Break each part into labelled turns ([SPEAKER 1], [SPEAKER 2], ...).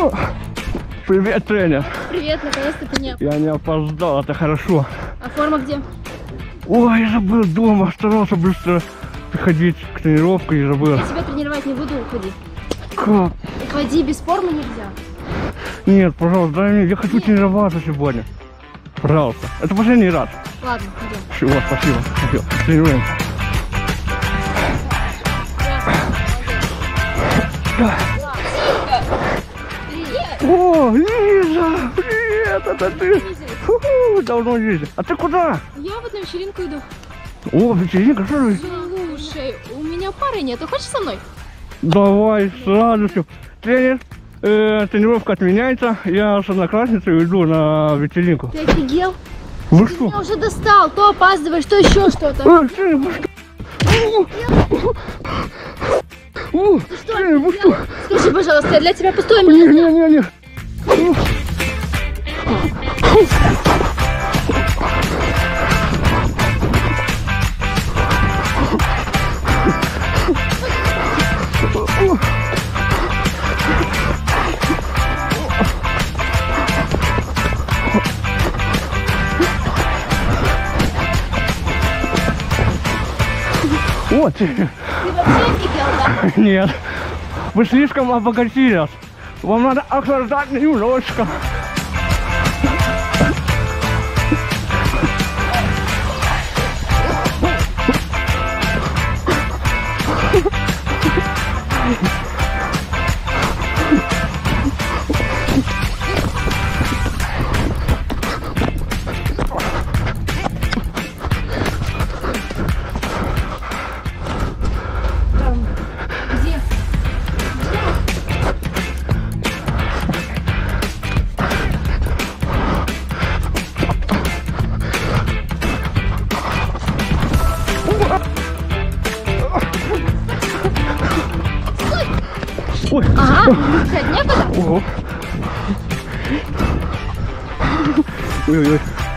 [SPEAKER 1] Привет, тренер.
[SPEAKER 2] Привет, наконец-то ты не...
[SPEAKER 1] Я не опоздал, это хорошо.
[SPEAKER 2] А форма где?
[SPEAKER 1] Ой, я забыл дома, старался быстро приходить к тренировке и забыл.
[SPEAKER 2] Я тебя тренировать не буду, уходи.
[SPEAKER 1] Как?
[SPEAKER 2] Уходи, без формы нельзя.
[SPEAKER 1] Нет, пожалуйста, дай мне, я хочу тренироваться сегодня. Пожалуйста, это последний раз.
[SPEAKER 2] Ладно, идем.
[SPEAKER 1] Всего, спасибо. Спасибо. Тренируемся. Да. О, Лиза! Привет, это ты! Фу, давно видели. А ты куда?
[SPEAKER 2] Я вот на вечеринку иду.
[SPEAKER 1] О, вечеринка, что же?
[SPEAKER 2] Слушай, у меня пары нет. Ты хочешь со мной?
[SPEAKER 1] Давай, с радостью. Тренер, тренировка отменяется. Я с одноклассницей иду на вечеринку.
[SPEAKER 2] Ты офигел?
[SPEAKER 1] Вы
[SPEAKER 2] Ты
[SPEAKER 1] что?
[SPEAKER 2] меня уже достал. То опаздываешь, то еще что-то.
[SPEAKER 1] Тренер, вы что? Тренер, вы что?
[SPEAKER 2] Скажи, пожалуйста, я для тебя пустое место.
[SPEAKER 1] Не. Вот.
[SPEAKER 2] Ты вообще офигел, да?
[SPEAKER 1] Нет. Вы слишком обогатились. Вам надо охлаждать немножко.
[SPEAKER 2] Где?
[SPEAKER 1] Ой.
[SPEAKER 2] Ага, бежать некуда?
[SPEAKER 1] Ого. Ой-ой-ой.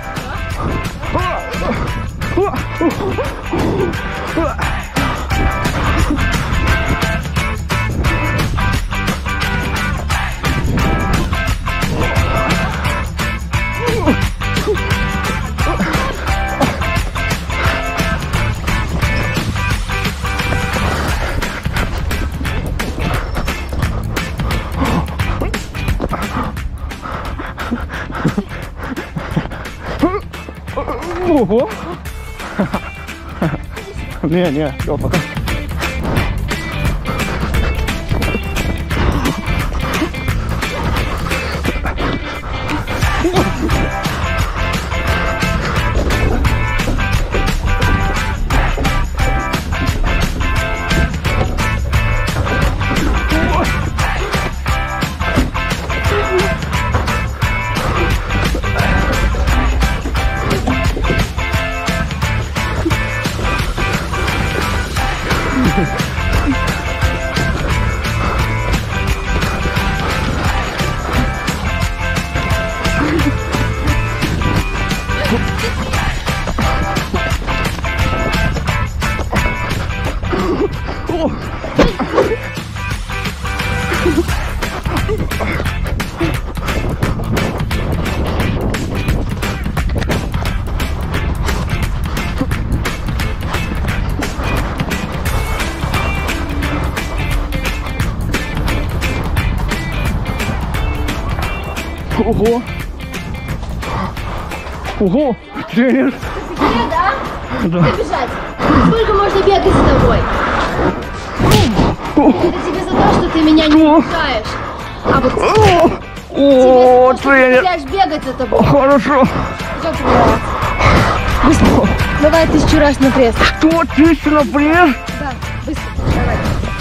[SPEAKER 1] Ого! Не, все, пока. Ого! Ого! Тренер!
[SPEAKER 2] Где, да?
[SPEAKER 1] Да.
[SPEAKER 2] Бежать. Сколько можно бегать за тобой? Это тебе за то, что ты меня не пугаешь. А вот тебе
[SPEAKER 1] О,
[SPEAKER 2] за то, что ты
[SPEAKER 1] тренер!
[SPEAKER 2] позволяешь бегать за тобой.
[SPEAKER 1] Хорошо!
[SPEAKER 2] Идем тренироваться. Быстро. Давай 1000 раз на пресс.
[SPEAKER 1] Что, 1000 на пресс?
[SPEAKER 2] Да, быстро. Давай.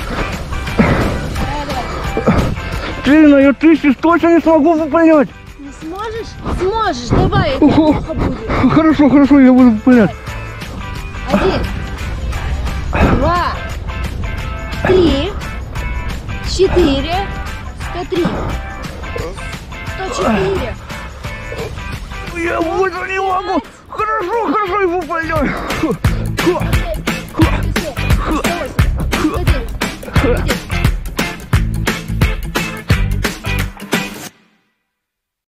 [SPEAKER 2] Давай.
[SPEAKER 1] Тренер, я 1000 точно не смогу выполнять.
[SPEAKER 2] Не сможешь? Сможешь. Давай, это плохо будет.
[SPEAKER 1] Хорошо, я буду выполнять.
[SPEAKER 2] 1, 2, 3, 4, 103, 104.
[SPEAKER 1] Я больше не могу. Хорошо, я выполняю.
[SPEAKER 2] 107, 108, 109, 110.